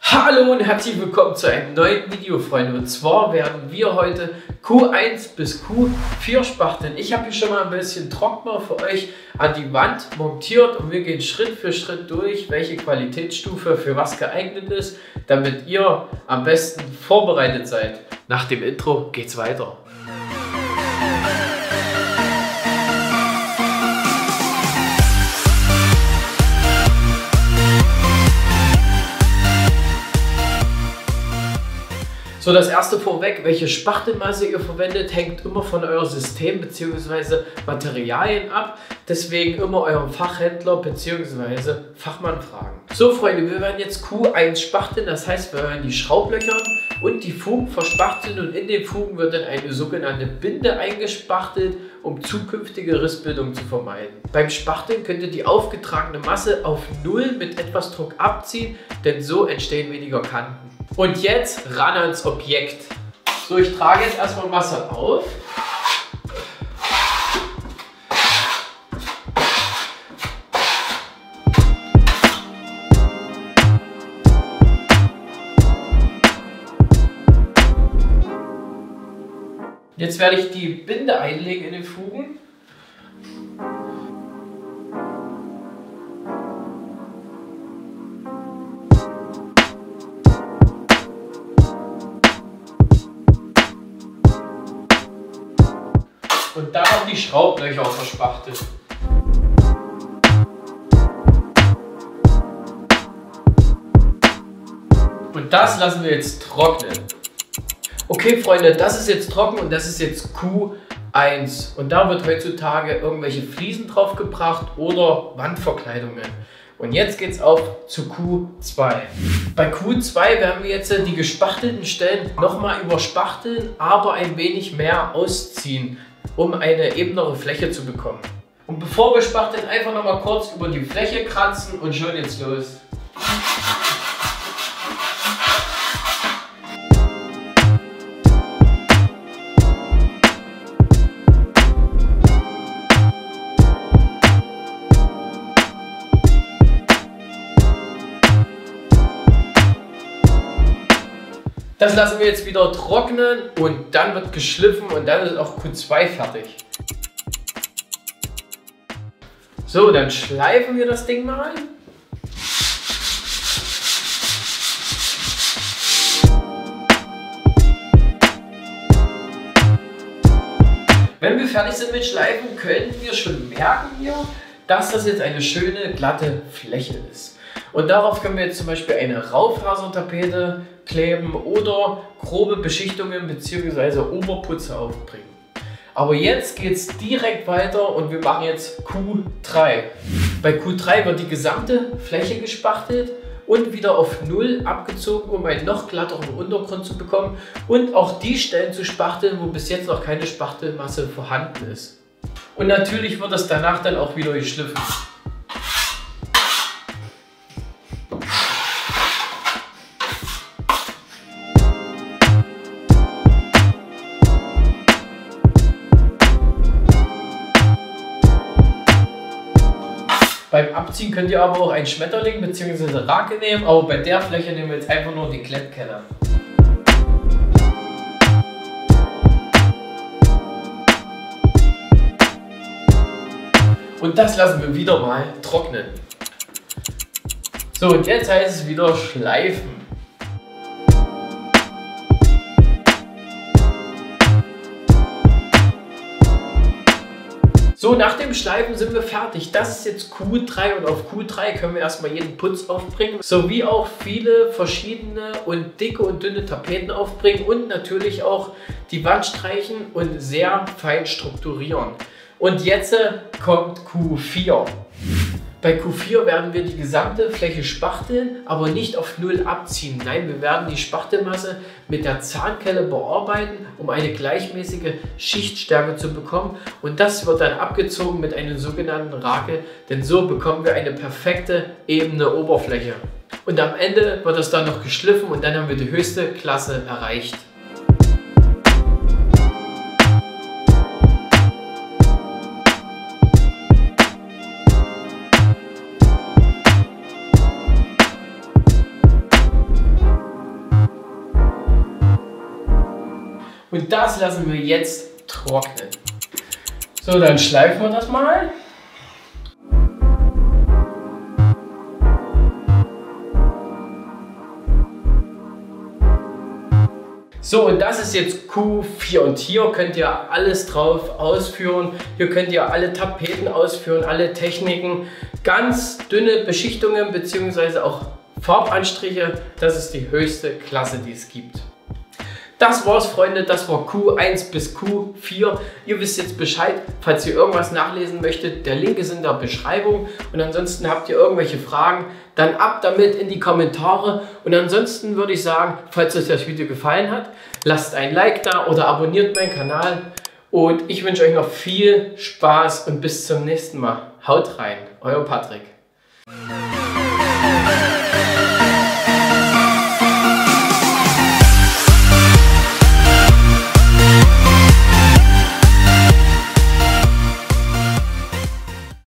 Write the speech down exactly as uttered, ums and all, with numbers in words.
Hallo und herzlich willkommen zu einem neuen Video, Freunde. Und zwar werden wir heute Q eins bis Q vier spachteln. Ich habe hier schon mal ein bisschen Trockner für euch an die Wand montiert und wir gehen Schritt für Schritt durch, welche Qualitätsstufe für was geeignet ist, damit ihr am besten vorbereitet seid. Nach dem Intro geht's weiter. So, das erste vorweg, welche Spachtelmasse ihr verwendet, hängt immer von eurem System bzw. Materialien ab. Deswegen immer euren Fachhändler bzw. Fachmann fragen. So Freunde, wir werden jetzt Q eins spachteln, das heißt wir werden die Schraublöcher und die Fugen verspachteln und in den Fugen wird dann eine sogenannte Binde eingespachtelt, um zukünftige Rissbildung zu vermeiden. Beim Spachteln könnt ihr die aufgetragene Masse auf null mit etwas Druck abziehen, denn so entstehen weniger Kanten. Und jetzt ran ans Objekt. So, ich trage jetzt erstmal Masse auf. Jetzt werde ich die Binde einlegen in den Fugen. Und dann noch die Schraublöcher verspachtelt. Und das lassen wir jetzt trocknen. Okay Freunde, das ist jetzt trocken und das ist jetzt Q eins. Und da wird heutzutage irgendwelche Fliesen drauf gebracht oder Wandverkleidungen. Und jetzt geht es auf zu Q zwei. Bei Q zwei werden wir jetzt die gespachtelten Stellen nochmal überspachteln, aber ein wenig mehr ausziehen, um eine ebenere Fläche zu bekommen. Und bevor wir spachteln, einfach noch mal kurz über die Fläche kratzen und schon jetzt los. Das lassen wir jetzt wieder trocknen und dann wird geschliffen und dann ist auch Q zwei fertig. So, dann schleifen wir das Ding mal. Wenn wir fertig sind mit Schleifen, können wir schon merken hier, dass das jetzt eine schöne glatte Fläche ist. Und darauf können wir jetzt zum Beispiel eine Raufasertapete kleben oder grobe Beschichtungen bzw. Oberputze aufbringen. Aber jetzt geht es direkt weiter und wir machen jetzt Q drei. Bei Q drei wird die gesamte Fläche gespachtelt und wieder auf null abgezogen, um einen noch glatteren Untergrund zu bekommen und auch die Stellen zu spachteln, wo bis jetzt noch keine Spachtelmasse vorhanden ist. Und natürlich wird es danach dann auch wieder geschliffen. Beim Abziehen könnt ihr aber auch einen Schmetterling bzw. Rake nehmen, aber bei der Fläche nehmen wir jetzt einfach nur die Klettkelle. Und das lassen wir wieder mal trocknen. So, und jetzt heißt es wieder schleifen. So, nach dem Schleifen sind wir fertig. Das ist jetzt Q drei und auf Q drei können wir erstmal jeden Putz aufbringen, sowie auch viele verschiedene und dicke und dünne Tapeten aufbringen und natürlich auch die Wand streichen und sehr fein strukturieren. Und jetzt kommt Q vier. Bei Q vier werden wir die gesamte Fläche spachteln, aber nicht auf null abziehen. Nein, wir werden die Spachtelmasse mit der Zahnkelle bearbeiten, um eine gleichmäßige Schichtstärke zu bekommen. Und das wird dann abgezogen mit einem sogenannten Rake, denn so bekommen wir eine perfekte, ebene Oberfläche. Und am Ende wird das dann noch geschliffen und dann haben wir die höchste Klasse erreicht. Und das lassen wir jetzt trocknen. So, dann schleifen wir das mal. So, und das ist jetzt Q vier und hier könnt ihr alles drauf ausführen. Hier könnt ihr alle Tapeten ausführen, alle Techniken, ganz dünne Beschichtungen bzw. auch Farbanstriche. Das ist die höchste Klasse, die es gibt. Das war's, Freunde, das war Q eins bis Q vier. Ihr wisst jetzt Bescheid, falls ihr irgendwas nachlesen möchtet, der Link ist in der Beschreibung. Und ansonsten habt ihr irgendwelche Fragen, dann ab damit in die Kommentare. Und ansonsten würde ich sagen, falls euch das Video gefallen hat, lasst ein Like da oder abonniert meinen Kanal. Und ich wünsche euch noch viel Spaß und bis zum nächsten Mal. Haut rein, euer Patrick.